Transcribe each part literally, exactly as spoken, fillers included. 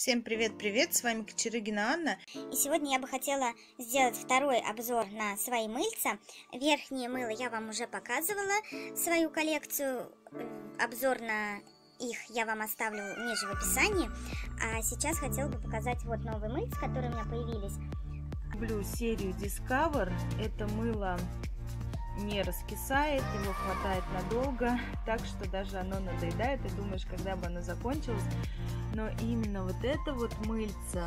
Всем привет-привет, с вами Кочерыгина Анна. И сегодня я бы хотела сделать второй обзор на свои мыльца. Верхние мыло я вам уже показывала, свою коллекцию. Обзор на их я вам оставлю ниже в описании. А сейчас хотела бы показать вот новые мыльца, которые у меня появились. Люблю серию Discover. Это мыло не раскисает, его хватает надолго, так что даже оно надоедает и думаешь, когда бы оно закончилось. Но именно вот это вот мыльце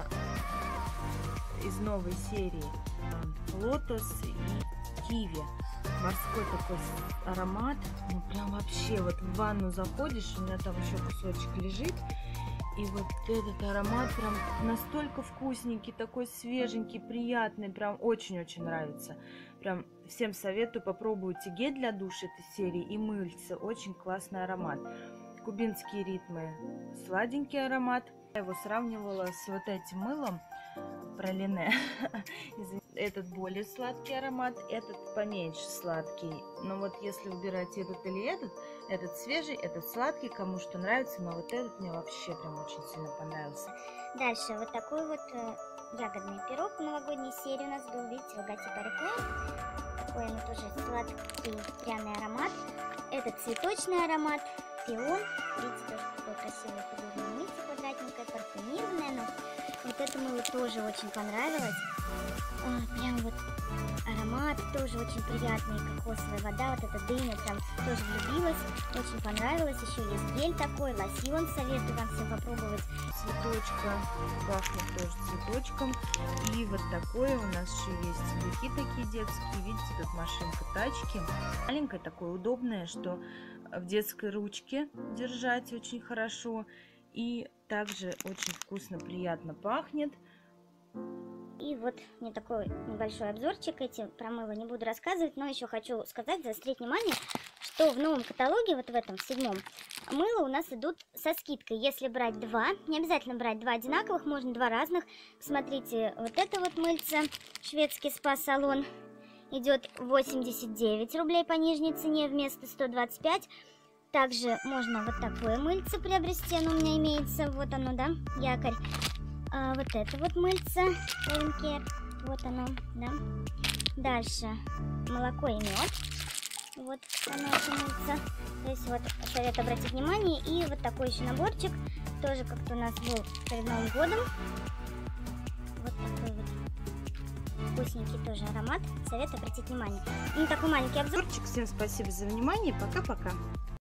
из новой серии Лотос и Киви, морской такой аромат, ну прям вообще вот в ванну заходишь, у меня там еще кусочек лежит, и вот этот аромат прям настолько вкусненький, такой свеженький, приятный, прям очень-очень нравится. Прям всем советую, попробуйте гель для душа этой серии и мыльце, очень классный аромат. Кубинские ритмы, сладенький аромат. Я его сравнивала с вот этим мылом пролине. Этот более сладкий аромат, этот поменьше сладкий. Но вот если выбирать этот или этот, этот свежий, этот сладкий, кому что нравится, но вот этот мне вообще прям очень сильно понравился. Дальше вот такой вот э, ягодный пирог в новогодней серии у нас был, видите, логотип Oriflame. Такой он тоже сладкий пряный аромат. Это цветочный аромат. Пион, видите, тоже такое красивое фигурное мыльце, квадратненькое, парфюмированное, но вот это мыло тоже очень понравилось. О, прям вот аромат тоже очень приятный, кокосовая вода, вот эта дыня, прям тоже влюбилась, очень понравилось. Еще есть гель такой, лосьон, советую вам всем попробовать. Цветочка, пахнет тоже цветочком. И вот такое у нас еще есть цветки такие детские, видите, тут машинка тачки. Маленькая, такое удобное, что в детской ручке держать очень хорошо. И также очень вкусно, приятно пахнет. И вот мне такой небольшой обзорчик, эти про мыло не буду рассказывать, но еще хочу сказать, заострить внимание, что в новом каталоге, вот в этом, в седьмом, мыло у нас идут со скидкой. Если брать два, не обязательно брать два одинаковых, можно два разных. Посмотрите, вот это вот мыльце, шведский спа-салон, идет восемьдесят девять рублей по нижней цене вместо ста двадцати пяти. Также можно вот такое мыльце приобрести, оно у меня имеется, вот оно, да, якорь. А вот это вот мыльце, Care, вот оно, да. Дальше молоко и мед, вот оно это мыльце. То есть вот совет обратить внимание. И вот такой еще наборчик, тоже как-то у нас был перед Новым годом. Вот такой вот вкусненький тоже аромат, совет обратить внимание. Ну такой маленький обзорчик. Всем спасибо за внимание, пока-пока.